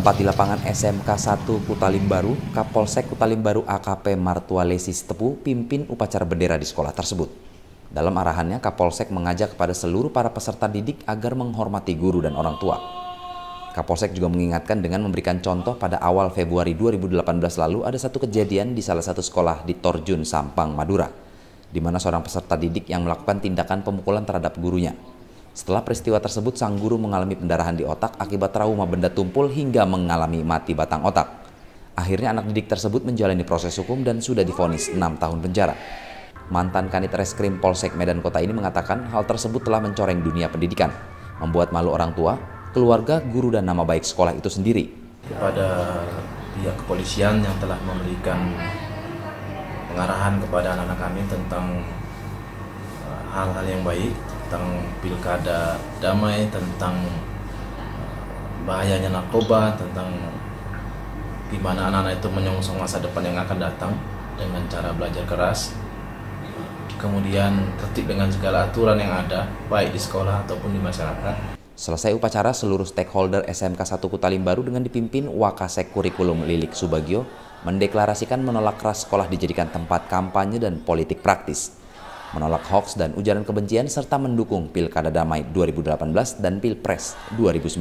Tepat di lapangan SMK 1 Kutalimbaru, Kapolsek Kutalimbaru AKP Martualesi Tepu pimpin upacara bendera di sekolah tersebut. Dalam arahannya, Kapolsek mengajak kepada seluruh para peserta didik agar menghormati guru dan orang tua. Kapolsek juga mengingatkan dengan memberikan contoh pada awal Februari 2018 lalu ada satu kejadian di salah satu sekolah di Torjun, Sampang, Madura, di mana seorang peserta didik yang melakukan tindakan pemukulan terhadap gurunya. Setelah peristiwa tersebut, sang guru mengalami pendarahan di otak akibat trauma benda tumpul hingga mengalami mati batang otak. Akhirnya anak didik tersebut menjalani proses hukum dan sudah divonis 6 tahun penjara. Mantan Kanit Reskrim Polsek Medan Kota ini mengatakan hal tersebut telah mencoreng dunia pendidikan, membuat malu orang tua, keluarga, guru, dan nama baik sekolah itu sendiri. Kepada pihak kepolisian yang telah memberikan pengarahan kepada anak-anak kami tentang hal-hal yang baik, tentang pilkada damai, tentang bahayanya narkoba, tentang gimana anak-anak itu menyongsong masa depan yang akan datang dengan cara belajar keras, kemudian tertib dengan segala aturan yang ada, baik di sekolah ataupun di masyarakat. Selesai upacara, seluruh stakeholder SMK 1 Kutalimbaru dengan dipimpin Wakasek Kurikulum Lilik Subagio mendeklarasikan menolak keras sekolah dijadikan tempat kampanye dan politik praktis, menolak hoaks dan ujaran kebencian, serta mendukung Pilkada Damai 2018 dan Pilpres 2019.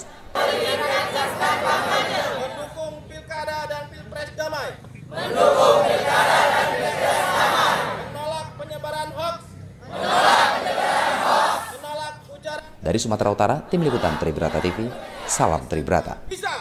Mendukung Pilkada dan Pilpres damai. Menolak penyebaran hoaks. Menolak ujaran. Dari Sumatera Utara, Tim Liputan Tribrata TV, salam Tribrata. Bisa.